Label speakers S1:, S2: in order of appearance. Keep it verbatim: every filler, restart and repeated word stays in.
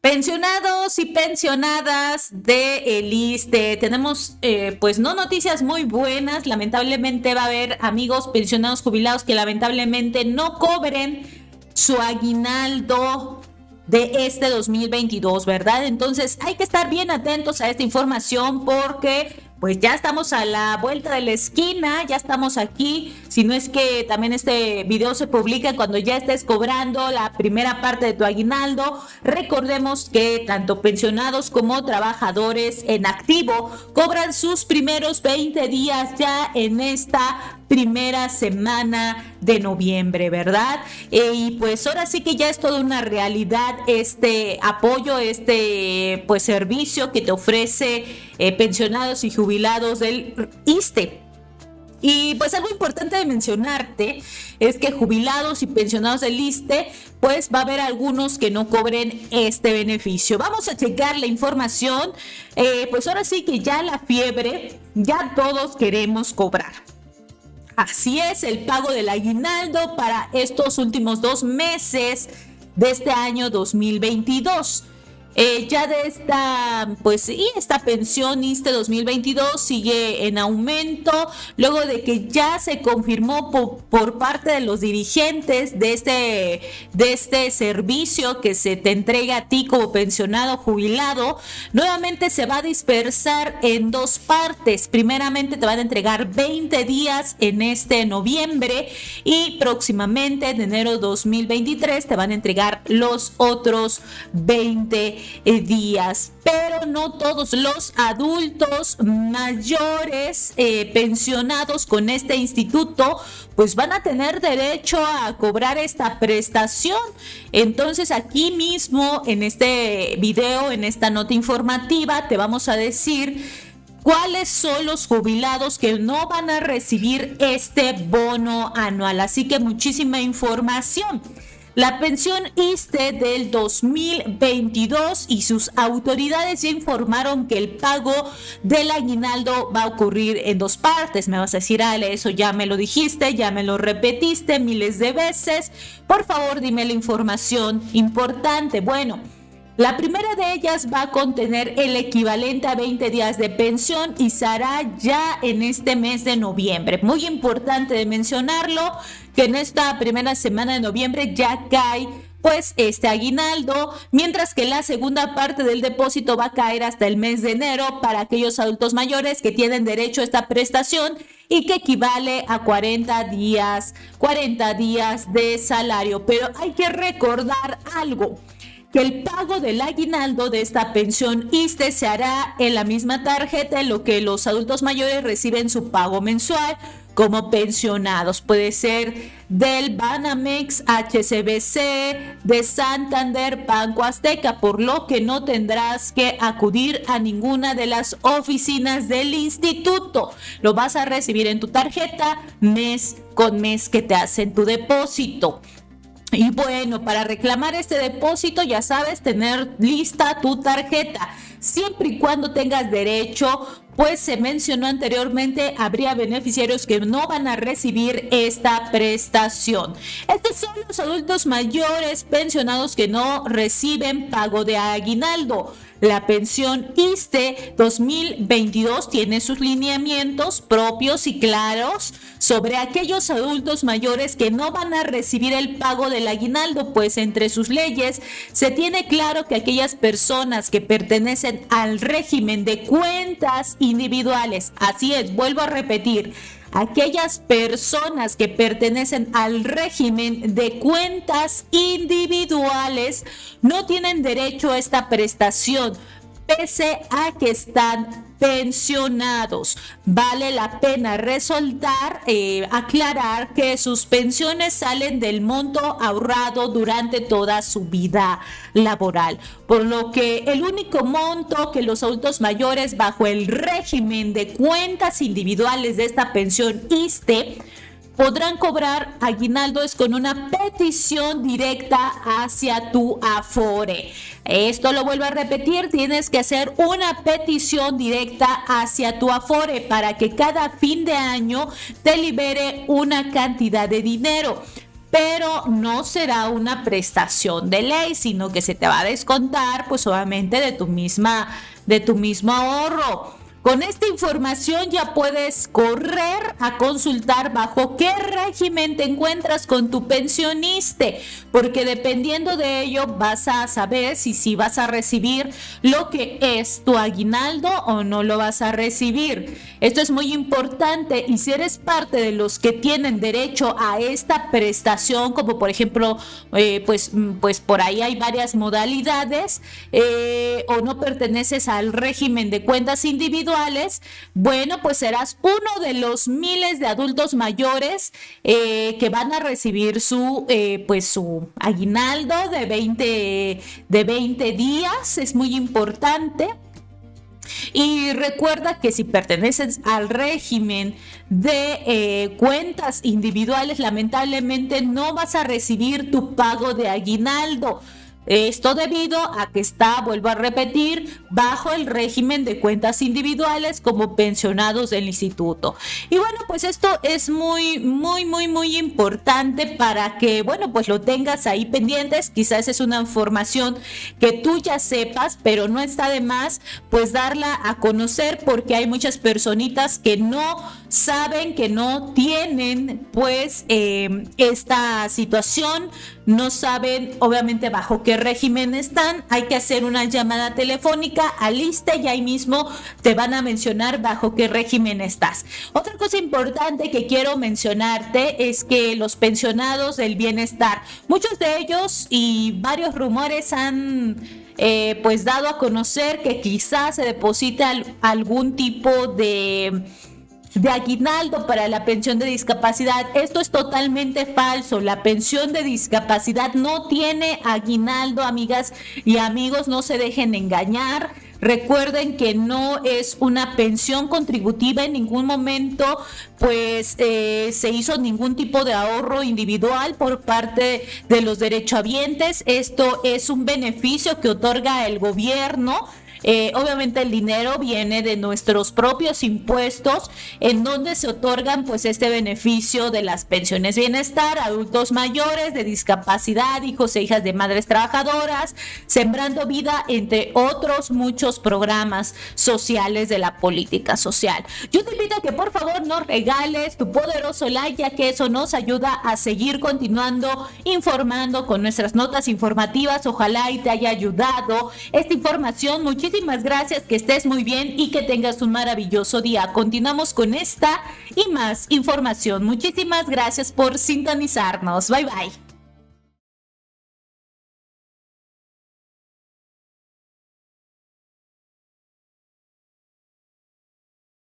S1: Pensionados y pensionadas de el ISSSTE, tenemos eh, pues no noticias muy buenas. Lamentablemente va a haber amigos pensionados jubilados que lamentablemente no cobren su aguinaldo de este dos mil veintidós, ¿verdad? Entonces hay que estar bien atentos a esta información porque pues ya estamos a la vuelta de la esquina, ya estamos aquí, si no es que también este video se publica cuando ya estés cobrando la primera parte de tu aguinaldo. Recordemos que tanto pensionados como trabajadores en activo cobran sus primeros veinte días ya en esta primera semana de noviembre, ¿verdad? Eh, y pues ahora sí que ya es toda una realidad este apoyo, este pues servicio que te ofrece eh, pensionados y jubilados del ISSSTE. Y pues algo importante de mencionarte es que jubilados y pensionados del ISSSTE, pues va a haber algunos que no cobren este beneficio. Vamos a checar la información. Eh, pues ahora sí que ya la fiebre, ya todos queremos cobrar. Así es, el pago del aguinaldo para estos últimos dos meses de este año dos mil veintidós. Eh, ya de esta, pues sí, esta pensión ISSSTE dos mil veintidós sigue en aumento, luego de que ya se confirmó por, por parte de los dirigentes de este, de este servicio que se te entrega a ti como pensionado jubilado. Nuevamente se va a dispersar en dos partes. Primeramente te van a entregar veinte días en este noviembre y próximamente en enero dos mil veintitrés te van a entregar los otros veinte días, pero no todos los adultos mayores eh, pensionados con este instituto pues van a tener derecho a cobrar esta prestación. Entonces aquí mismo en este video, en esta nota informativa, te vamos a decir cuáles son los jubilados que no van a recibir este bono anual. Así que muchísima información. La pensión ISSSTE del dos mil veintidós y sus autoridades ya informaron que el pago del aguinaldo va a ocurrir en dos partes. Me vas a decir, Ale, eso ya me lo dijiste, ya me lo repetiste miles de veces. Por favor, dime la información importante. Bueno, la primera de ellas va a contener el equivalente a veinte días de pensión y se hará ya en este mes de noviembre. Muy importante de mencionarlo, que en esta primera semana de noviembre ya cae pues este aguinaldo, mientras que la segunda parte del depósito va a caer hasta el mes de enero para aquellos adultos mayores que tienen derecho a esta prestación y que equivale a cuarenta días, cuarenta días de salario. Pero hay que recordar algo, que el pago del aguinaldo de esta pensión ISSSTE se hará en la misma tarjeta en lo que los adultos mayores reciben su pago mensual como pensionados. Puede ser del Banamex, H S B C, de Santander, Banco Azteca, por lo que no tendrás que acudir a ninguna de las oficinas del instituto. Lo vas a recibir en tu tarjeta mes con mes que te hacen tu depósito. Y bueno, para reclamar este depósito ya sabes, tener lista tu tarjeta. Siempre y cuando tengas derecho, pues se mencionó anteriormente, habría beneficiarios que no van a recibir esta prestación. Estos son los adultos mayores pensionados que no reciben pago de aguinaldo. La pensión ISSSTE dos mil veintidós tiene sus lineamientos propios y claros sobre aquellos adultos mayores que no van a recibir el pago del aguinaldo, pues entre sus leyes se tiene claro que aquellas personas que pertenecen al régimen de cuentas individuales, así es, vuelvo a repetir, aquellas personas que pertenecen al régimen de cuentas individuales no tienen derecho a esta prestación, pese a que están pensionados. Vale la pena resaltar, eh, aclarar que sus pensiones salen del monto ahorrado durante toda su vida laboral, por lo que el único monto que los adultos mayores bajo el régimen de cuentas individuales de esta pensión ISSSTE podrán cobrar aguinaldo es con una petición directa hacia tu Afore. Esto lo vuelvo a repetir, tienes que hacer una petición directa hacia tu Afore para que cada fin de año te libere una cantidad de dinero. pero no será una prestación de ley, sino que se te va a descontar pues obviamente de tu misma, de tu mismo ahorro. Con esta información ya puedes correr a consultar bajo qué régimen te encuentras con tu pensionista, porque dependiendo de ello vas a saber si, si vas a recibir lo que es tu aguinaldo o no lo vas a recibir. Esto es muy importante, y si eres parte de los que tienen derecho a esta prestación, como por ejemplo, eh, pues, pues por ahí hay varias modalidades, eh, o no perteneces al régimen de cuentas individuales, bueno, pues serás uno de los miles de adultos mayores eh, que van a recibir su, eh, pues su aguinaldo de veinte, de veinte días. Es muy importante. Y recuerda que si perteneces al régimen de eh, cuentas individuales, lamentablemente no vas a recibir tu pago de aguinaldo. Esto debido a que está, vuelvo a repetir, bajo el régimen de cuentas individuales como pensionados del instituto. Y bueno, pues esto es muy, muy, muy, muy importante para que, bueno, pues lo tengas ahí pendientes. Quizás es una información que tú ya sepas, pero no está de más, pues darla a conocer, porque hay muchas personitas que no saben, que no tienen, pues, eh, esta situación, no saben, obviamente, bajo qué régimen están. Hay que hacer una llamada telefónica al I S S S T E y ahí mismo te van a mencionar bajo qué régimen estás. Otra cosa importante que quiero mencionarte es que los pensionados del bienestar, muchos de ellos y varios rumores han eh, pues dado a conocer que quizás se deposita algún tipo de de aguinaldo para la pensión de discapacidad. Esto es totalmente falso. La pensión de discapacidad no tiene aguinaldo, amigas y amigos, no se dejen engañar. Recuerden que no es una pensión contributiva, en ningún momento pues eh, se hizo ningún tipo de ahorro individual por parte de los derechohabientes. Esto es un beneficio que otorga el gobierno. Eh, obviamente el dinero viene de nuestros propios impuestos, en donde se otorgan pues este beneficio de las pensiones bienestar, adultos mayores, de discapacidad, hijos e hijas de madres trabajadoras, Sembrando Vida, entre otros muchos programas sociales de la política social. Yo te invito a que por favor nos regales tu poderoso like, ya que eso nos ayuda a seguir continuando informando con nuestras notas informativas. Ojalá y te haya ayudado esta información. Muchísimas Muchísimas gracias, que estés muy bien y que tengas un maravilloso día. Continuamos con esta y más información. Muchísimas gracias por sintonizarnos. Bye bye.